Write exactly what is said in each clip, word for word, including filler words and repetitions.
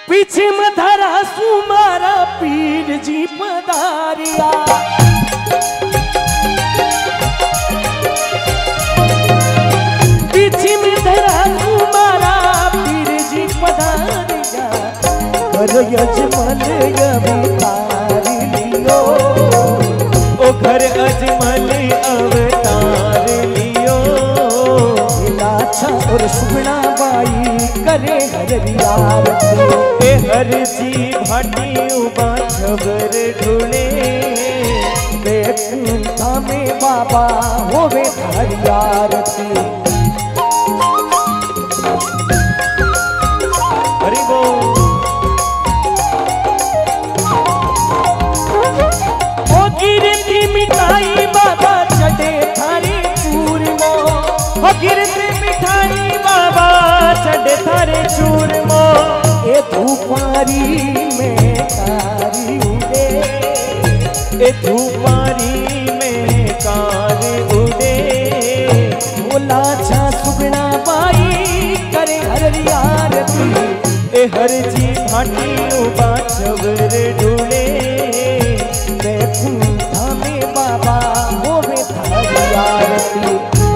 पीछे में धरा सुमारा पीर जी पधारिया। पीछे में धरा सुमारा पीर जी पधारिया। घर अजमल अवतार लियो, ओ घर अजमल अवतार लियो। लाछा और सुगना बाई करे हर आरती। ए हर जी भाटी उबा छबर ढूले। बैकुंठा में बाबा होवे हरि आरती। हरि बोल। ओ गिरती मिठाई बाबा चढ़े थारी चूरमो। ओ गिरती मिठाई बाबा चढ़े थारे चूरमो। ए धूपारी में कारी उड़े। ए धूपारी में कार उड़े। भोला छा सुगना बाई करे हरि आरती। ए हर जी भाटी उबा छबर ढूले। बैकुंठा में बाबा होवे हरि आरती।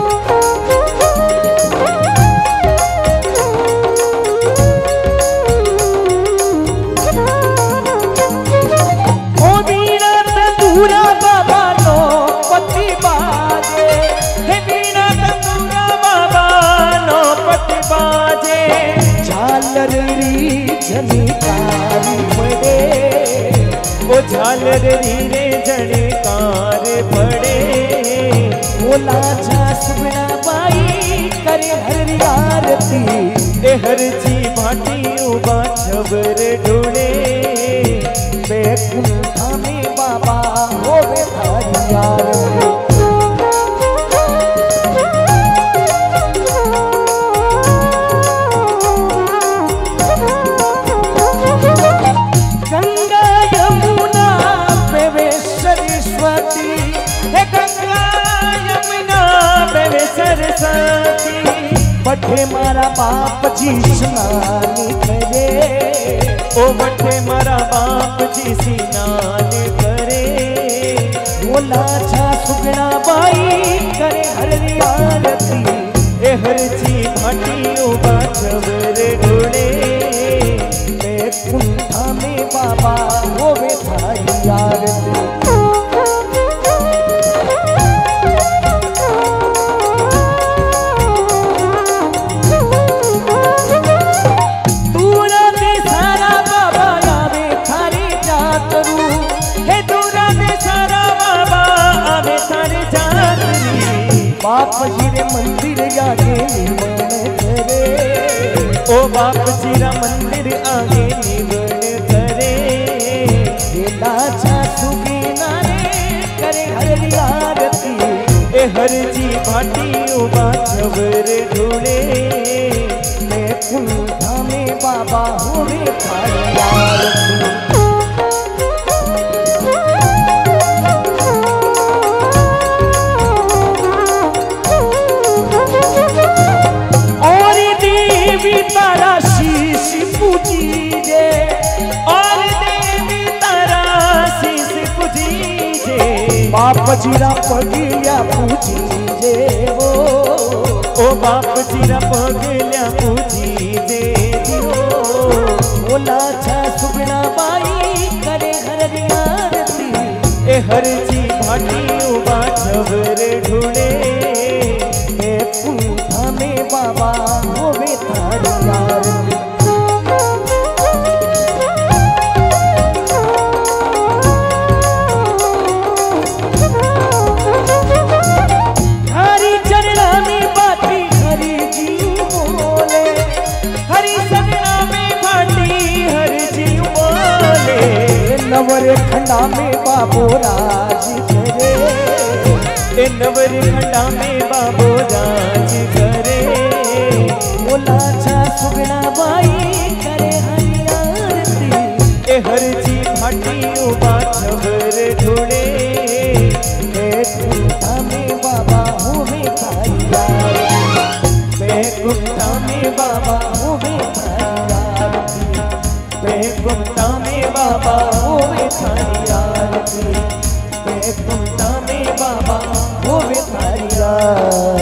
झनकारी पड़े। ओ झालर रे झनकार पड़े। भोला छा सुगना बाई करे हरि आरती। ए हर जी भाटी उबा छबर ढूले। बैकुंठा में बाबा होवे हरि आरती। बठे मारा बाप जी स्नान करे। ओ बठे मारा बाप जी स्नान करे। भोला छा सुगना बाई करे हरि आरती। ए हर जी भाटी उबा छबर ढूले। बैकुंठा में बाबा होवे हरि आरती। बाप जी रे मंदिर आगे निमन करे। ओ बाप जी रा मंदिर आगे निमन करे। लाछा सुगना रे करे हरि आरती। ए हर जी भाटी उबा छबर ढूले। बैकुंठा में बाबा होवे हरि आरती। तारा शीश पूजी जे। और देवी तारा शीश पूजी जे। बाप जीरा पगिया पूजी जे वो। ओ बाप जीरा पगिया पूजी जे वो। भोला छा सुगना बाई करे हरि आरती। ए हर जी भाटी उबा छबर ढूले। बैकुंठा में बाबा होवे हरि आरती। हरि चरणा में बाती हरि जी बोले। हरि चरणा में बाती हरि जी बोले। नवर खंडा में बाबो राज करे। ए नवर खंडा में बाबो राज करे। भोला छा सुगना बाई करे हरि आरती। ए हर जी भाटी उबा छबर ढूले। बैकुंठा में बाबा होवे हरि आरती। बैकुंठा में बाबा होवे हरि आरती। बैकुंठा में बाबा होवे थारी आरती, बैकुंठा में बाबा होवे थारी आरती।